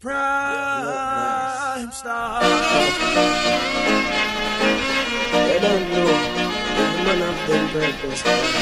Prime Star. They don't know. The man of them purpose.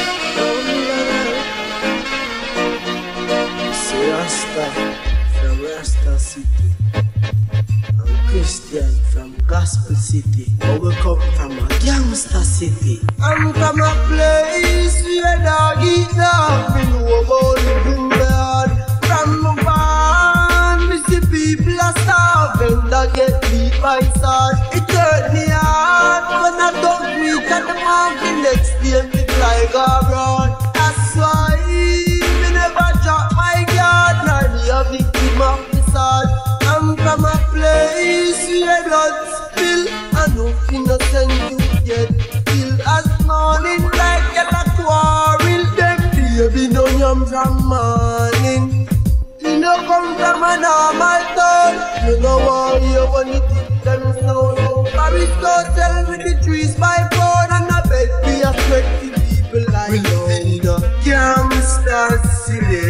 See Rasta from Rasta City. I'm Christian from Gospel City. But we come from a Gangster City. I'm from a place where dog eat dog. We know about living bad. From my barn, we see people are starving. That get beat by sword. It hurt me hard when I don't reach at the mountain. Next day me fly go abroad. That's why me never drop my guard. Nor be a victim of the sword. I'm from a place where blood spill and no innocent youth get killed. As morning like get a quarrel. Them baby no yam from morning. You no come from a normal town. You know why you want to teach them sound. Aristotle with the trees by phone. And I bet we are sweaty people like we live in the Gangster City.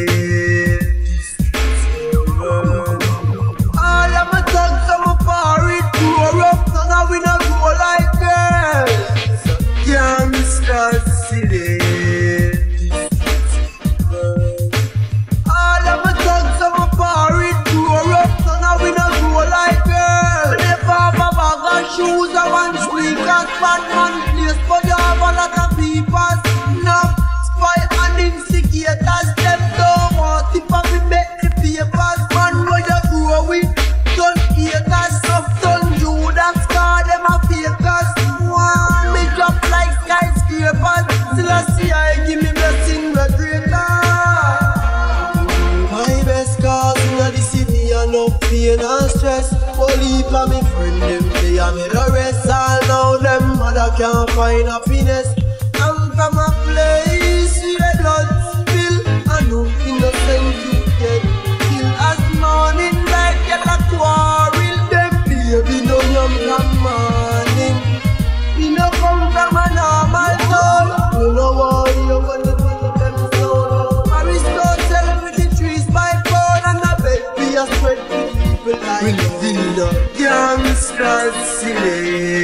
All of my thugs and my party grow up. So now we not go like girls. Gangster City. All of my thugs and my party grow up. So now we not go like girls. We never have a bag of shoes or one sneakers. Bad man place, but you have a lot of people. No spy and instigators. Them don't want to pop me make the papers. Man, where you grow with son haters. Some son Judas, call them a fakers. One me drop like skyscrapers. Still I see I give me blessing the greater. My best cause in the city and no pain and stress. Only for me friend them they are made a rest. All now them mother can't find happiness. I'm from a place where blood spill and no innocent you get killed. As morning light get a quarrel. Them baby no yam from morning. We no come from a normal town. You know why you want to teach them sound. Aristotle with the trees by phone. And I bet we are spread to people like we live in the Gangster City.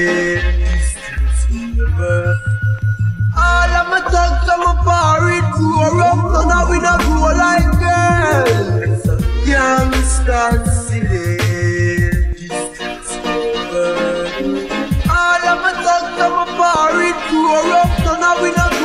All of my thugs and my party grow up. So now we not go like girls. Gangster City. All of my thugs and my party grow up. So now we not